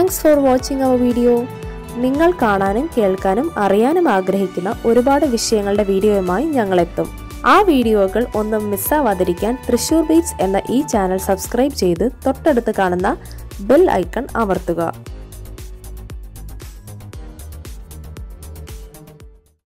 Thanks for watching our video. നിങ്ങൾ കാണാനും കേൾക്കാനും അറിയാനും ആഗ്രഹിക്കുന്ന ഒരുപാട് വിഷയങ്ങളുടെ വീഡിയോയുമായി ഞങ്ങളെത്തും. ആ വീഡിയോകൾ ഒന്നും മിസ്സാവാതിരിക്കാൻ തൃശ്ശൂർ ബീറ്റ്സ് എന്ന ഈ ചാനൽ സബ്സ്ക്രൈബ് ചെയ്ത് തൊട്ടടുത്ത് കാണുന്ന ബെൽ ഐക്കൺ അമർത്തുക.